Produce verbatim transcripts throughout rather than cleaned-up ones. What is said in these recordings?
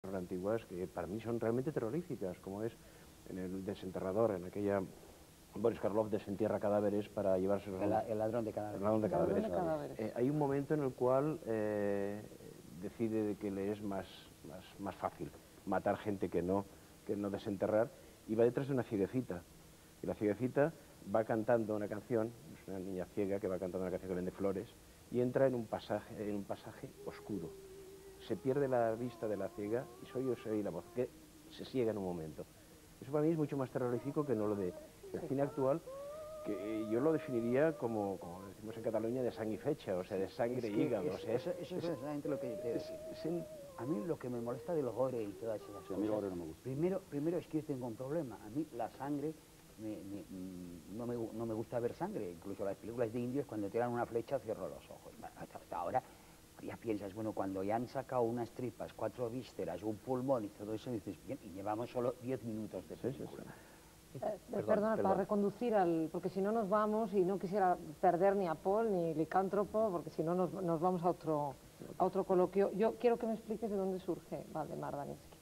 antiguas que para mí son realmente terroríficas, como es en el desenterrador, en aquella... Boris Karloff desentierra cadáveres para llevárselos... El, el ladrón de cadáveres. El ladrón de cadáveres. de cadáveres. Eh, hay un momento en el cual eh, decide que le es más, más, más fácil matar gente que no, que no desenterrar, y va detrás de una cieguecita. Y la cieguecita va cantando una canción, es una niña ciega que va cantando una canción que vende flores, y entra en un pasaje, en un pasaje oscuro. Se pierde la vista de la ciega y soy yo soy la voz, que se ciega en un momento. Eso para mí es mucho más terrorífico que no lo de el cine actual, que yo lo definiría como, como decimos en Cataluña, de sang y fecha, o sea, de sangre y hígado. Es, o sea, eso, eso es exactamente lo que te es, es en... A mí lo que me molesta del gore y todas esas sí, cosas... a mí el gore no me gusta. Primero, primero es que yo tengo un problema. A mí la sangre... Me, me, no, me, no me gusta ver sangre. Incluso las películas de indios, cuando tiran una flecha, cierro los ojos. Hasta, hasta ahora ya piensas, bueno, cuando ya han sacado unas tripas, cuatro vísceras, un pulmón y todo eso, dices, bien, y llevamos solo diez minutos de película. Sí, sí, sí. Eh, perdón, perdona, perdón. Para reconducir al... porque si no nos vamos, y no quisiera perder ni a Paul ni Licántropo, porque si no nos, nos vamos a otro, a otro coloquio. Yo quiero que me expliques de dónde surge Valdemar Daninsky.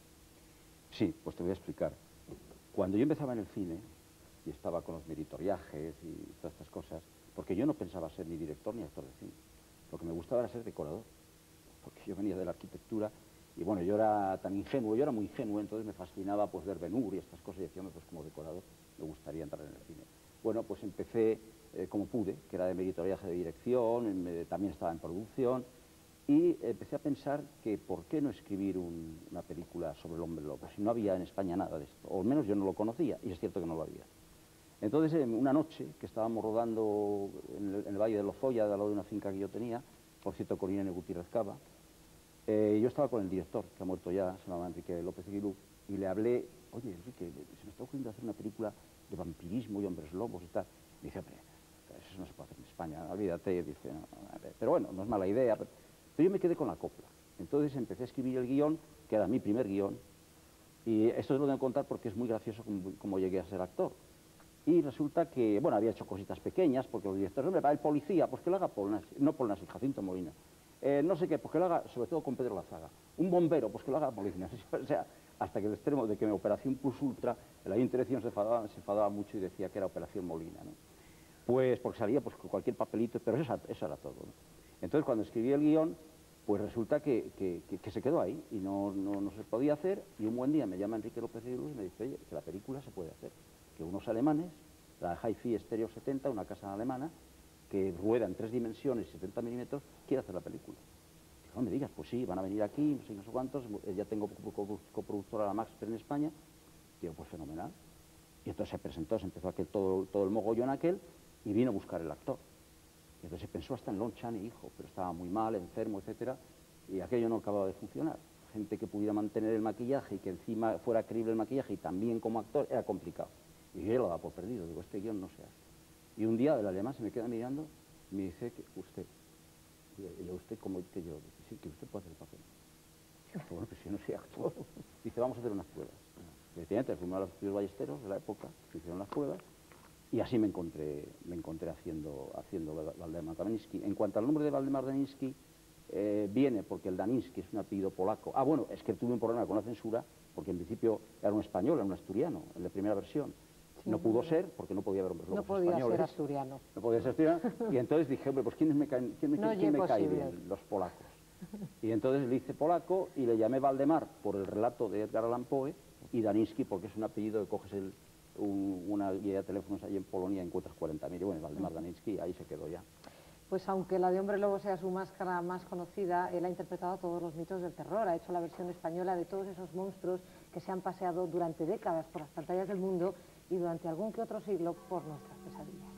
Sí, pues te voy a explicar. Cuando yo empezaba en el cine, y estaba con los meritoriajes y todas estas cosas, porque yo no pensaba ser ni director ni actor de cine. Lo que me gustaba era ser decorador, porque yo venía de la arquitectura, y bueno, yo era tan ingenuo, yo era muy ingenuo, entonces me fascinaba pues ver Ben-Hur y estas cosas, y decía, pues como decorador me gustaría entrar en el cine. Bueno, pues empecé eh, como pude, que era de meritoriaje de dirección, me, también estaba en producción, y empecé a pensar que por qué no escribir un, una película sobre el hombre lobo, si no había en España nada de esto, o al menos yo no lo conocía, y es cierto que no lo había. Entonces, una noche que estábamos rodando en el, en el Valle de Lozoya, al lado de una finca que yo tenía, por cierto, con Irene Gutiérrez Cava, eh, yo estaba con el director, que ha muerto ya, se llamaba Enrique López Aguilú, y le hablé, oye, Enrique, se me está ocurriendo hacer una película de vampirismo y hombres lobos y tal. Y dice, hombre, eso no se puede hacer en España, olvídate. Dice, no, no, pero bueno, no es mala idea. Pero, pero yo me quedé con la copla. Entonces empecé a escribir el guión, que era mi primer guión, y esto lo tengo que contar porque es muy gracioso como, como llegué a ser actor. Y resulta que, bueno, había hecho cositas pequeñas, porque los directores, hombre, para el policía, pues que lo haga Paul Nassif, no Paul Nassif, Jacinto Molina. Eh, no sé qué, pues que lo haga, sobre todo con Pedro Lazaga. Un bombero, pues que lo haga Molina. O sea, hasta que el extremo de que mi Operación Plus Ultra, el ayuntamiento de dirección se enfadaba, se enfadaba mucho y decía que era Operación Molina, ¿no? Pues porque salía pues con cualquier papelito, pero eso, eso era todo, ¿no? Entonces, cuando escribí el guión, pues resulta que, que, que, que se quedó ahí y no, no, no se podía hacer, y un buen día me llama Enrique López Aguilú y me dice, oye, que la película se puede hacer, que unos alemanes, la Hi-Fi Stereo setenta, una casa alemana, que rueda en tres dimensiones, setenta milímetros, quiere hacer la película. Digo, no me digas, pues sí, van a venir aquí, no sé, no sé cuántos, ya tengo coproductora la Max en España. Digo, pues fenomenal. Y entonces se presentó, se empezó aquel, todo, todo el mogollón aquel, y vino a buscar el actor. Y entonces se pensó hasta en Lon Chaney, hijo, pero estaba muy mal, enfermo, etcétera, y aquello no acababa de funcionar. Gente que pudiera mantener el maquillaje y que encima fuera creíble el maquillaje y también como actor, era complicado. Y yo ya lo daba por perdido, digo, este guión no se hace. Y un día el alemán se me queda mirando y me dice que usted, y yo, usted como que yo, dice, sí, que usted puede hacer el papel. Digo, bueno, pues yo no soy actor. Dice, vamos a hacer unas pruebas. Efectivamente, fuimos a los estudios ballesteros de la época, se hicieron las pruebas, y así me encontré, me encontré haciendo, haciendo Valdemar Daninsky. En cuanto al nombre de Valdemar Daninsky, eh, viene porque el Daninsky es un apellido polaco. Ah, bueno, es que tuve un problema con la censura, porque en principio era un español, era un asturiano, en la primera versión. Sí, no pudo ser, porque no podía haber hombres lobos españoles. No podía ser asturiano. No podía ser asturiano. Y entonces dije, hombre, pues ¿quiénes me caen, quién me, no quién me cae bien? Los polacos. Y entonces le hice polaco y le llamé Valdemar por el relato de Edgar Allan Poe, y Daninsky porque es un apellido que coges el, un, una guía de teléfonos ahí en Polonia y encuentras cuarenta mil. Y bueno, Valdemar Daninsky, ahí se quedó ya. Pues aunque la de Hombre Lobo sea su máscara más conocida, él ha interpretado todos los mitos del terror, ha hecho la versión española de todos esos monstruos que se han paseado durante décadas por las pantallas del mundo y durante algún que otro siglo por nuestras pesadillas.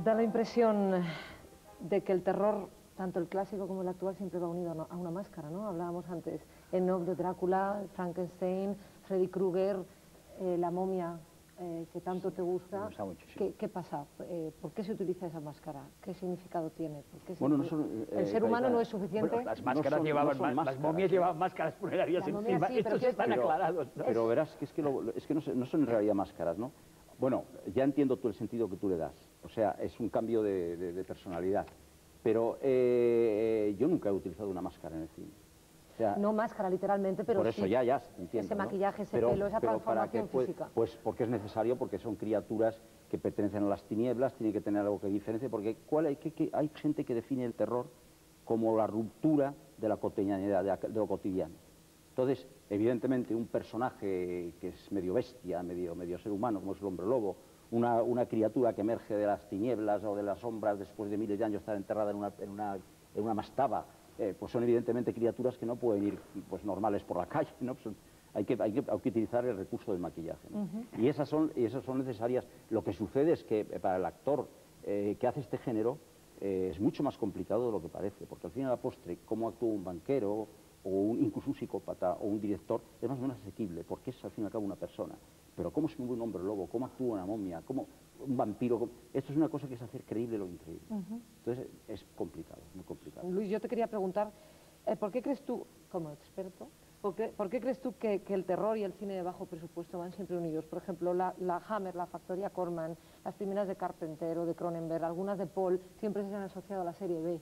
Da la impresión de que el terror, tanto el clásico como el actual, siempre va unido a una máscara, ¿no? Hablábamos antes, Enoch de Drácula, Frankenstein, Freddy Krueger, eh, la momia, eh, que tanto te gusta. Me gusta mucho, sí. ¿Qué, qué pasa? Eh, ¿Por qué se utiliza esa máscara? ¿Qué significado tiene? ¿Por qué se Bueno, no utiliza? son, eh, ¿El ser humano Cayetana, no es suficiente? Bueno, las máscaras No son- llevaban, no son ma- las máscaras, momias ¿eh? llevaban máscaras funerarias La momia encima, sí, pero estos que- están pero- aclarados, ¿no? Pero verás que es que, lo- es que no, se- no son en realidad máscaras, ¿no? Bueno, ya entiendo tú el sentido que tú le das. O sea, es un cambio de, de- de personalidad. Pero eh, yo nunca he utilizado una máscara en el cine. O sea, No máscara, literalmente, pero por eso sí ya, ya, entiendo. ese ¿no? maquillaje, ese Pero- pelo, esa pero para transformación que, pues, física. Pues porque es necesario, porque son criaturas que pertenecen a las tinieblas, tiene que tener algo que diferencie, porque ¿cuál hay, qué- qué- hay gente que define el terror como la ruptura de la cotidianidad, de, la- de lo cotidiano. Entonces, evidentemente, un personaje que es medio bestia, medio, medio ser humano, como es el hombre lobo, una, una criatura que emerge de las tinieblas o de las sombras después de miles de años estar enterrada en una, en una, en una mastaba, eh, pues son evidentemente criaturas que no pueden ir pues, normales por la calle, ¿no? Son- hay, que, hay, que, hay que utilizar el recurso del maquillaje, ¿no? Y esas son, y esas son necesarias. Lo que sucede es que eh, para el actor eh, que hace este género eh, es mucho más complicado de lo que parece, porque al fin y al postre, cómo actúa un banquero o un, incluso un psicópata o un director, es más o menos asequible, porque es al fin y al cabo una persona. Pero cómo se mueve un hombre lobo, cómo actúa una momia, cómo un vampiro, cómo- esto es una cosa que es hacer creíble lo increíble. Entonces es complicado, muy complicado. Luis, yo te quería preguntar, eh, ¿por qué crees tú, como experto, por qué, por qué crees tú que, que el terror y el cine de bajo presupuesto van siempre unidos? Por ejemplo, la, la Hammer, la Factoría Corman, las primeras de Carpenter o de Cronenberg, algunas de Paul, siempre se han asociado a la serie B.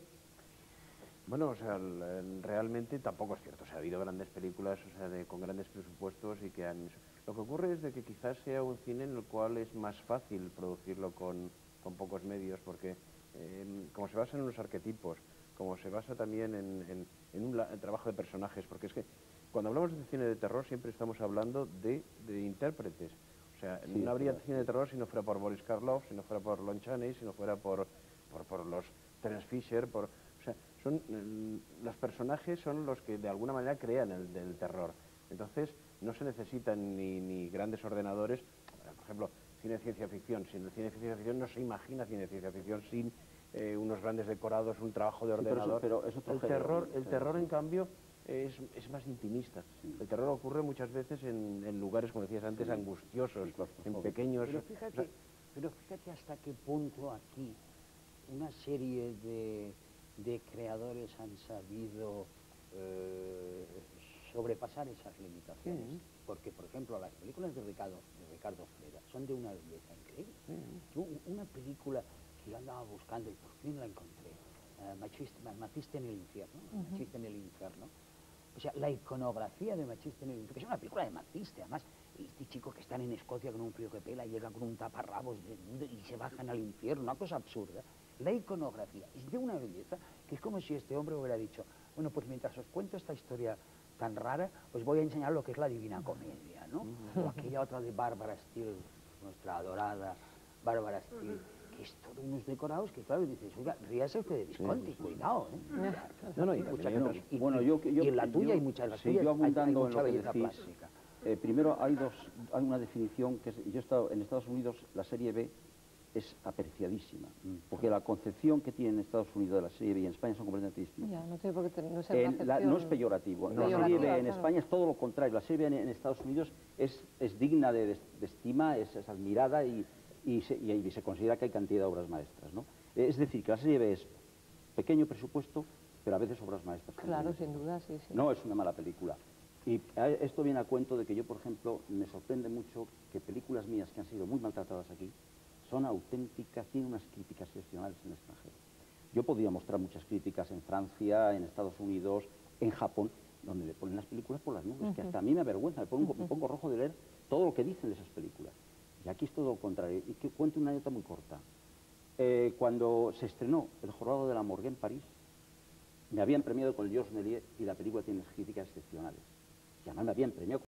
Bueno, o sea, el- el- realmente tampoco es cierto. O sea, ha habido grandes películas, o sea, de, con grandes presupuestos y que han... Lo que ocurre es de que quizás sea un cine en el cual es más fácil producirlo con, con pocos medios, porque eh, como se basa en unos arquetipos, como se basa también en, en- en un la- trabajo de personajes, porque es que cuando hablamos de cine de terror siempre estamos hablando de, de intérpretes. O sea, Sí, no habría pero- cine de terror si no fuera por Boris Karloff, si no fuera por Lon Chaney, si no fuera por, por, por los Terence Fisher, por... O sea, son, eh, los personajes son los que de alguna manera crean el del terror. Entonces, no se necesitan ni, ni grandes ordenadores. Por ejemplo, cine de ciencia ficción. Sin el cine de ciencia ficción no se imagina cine de ciencia ficción sin eh, unos grandes decorados, un trabajo de Sí, pero eso- ordenador. pero es otro el género, terror, ¿no? el terror en cambio, es, es más intimista. El terror ocurre muchas veces en, en lugares, como decías antes, Sí. angustiosos, Sí, claustrofóbicos. en pequeños... Pero o sea, fíjate, pero fíjate hasta qué punto aquí una serie de, de creadores han sabido eh, sobrepasar esas limitaciones. Sí. Porque, por ejemplo, las películas de Ricardo, de Ricardo Freda son de una belleza increíble. Yo, una película que yo andaba buscando y por fin la encontré, eh, Machista, Ma- Machista en el infierno, Machista en el infierno. O sea, la iconografía de Machista en el infierno, que es una película de Matiste, además, este chico que están en Escocia con un frío que pela, llega con un taparrabos de- de- y se bajan al infierno, una cosa absurda. La iconografía es de una belleza que es como si este hombre hubiera dicho, bueno, pues mientras os cuento esta historia tan rara, os voy a enseñar lo que es la Divina Comedia, ¿no? O aquella otra de Bárbara Steele, nuestra adorada Bárbara Steele, que es todo unos decorados que, claro, dices, oiga, ríase usted de Visconti, cuidado, ¿eh? No, no, y Muchas también otras- otros- y, Bueno, y- yo, yo, y en la tuya yo- hay muchas, las sí, tuyas yo hay- hay, abundando mucha en lo que belleza decís, plástica. eh, primero hay dos, hay una definición que es, yo he estado en Estados Unidos, la serie B es apreciadísima, porque la concepción que tiene en Estados Unidos de la serie B y en España son completamente distintas. Ya, no tiene por qué tener, no, ser En una la- acepción no es peyorativo. La peyorativa, serie B en claro. España es todo lo contrario. La serie B en, en Estados Unidos es, es digna de, de- de estima, es, es admirada y, y, se, y- y se considera que hay cantidad de obras maestras, ¿no? Es decir, que la serie B es pequeño presupuesto, pero a veces obras maestras. Claro, también. sin duda, sí, sí. No es una mala película. Y a- esto viene a cuento de que yo, por ejemplo, me sorprende mucho que películas mías que han sido muy maltratadas aquí son auténticas, tienen unas críticas excepcionales en el extranjero. Yo podría mostrar muchas críticas en Francia, en Estados Unidos, en Japón, donde le ponen las películas por las nubes, que hasta a mí me avergüenza, me pongo, me pongo rojo de leer todo lo que dicen de esas películas. Y aquí es todo lo contrario. Y que cuento una anécdota muy corta. Eh, cuando se estrenó El jorobado de la Morgue en París, me habían premiado con el Georges Méliès y la película tiene unas críticas excepcionales. Y además me habían premiado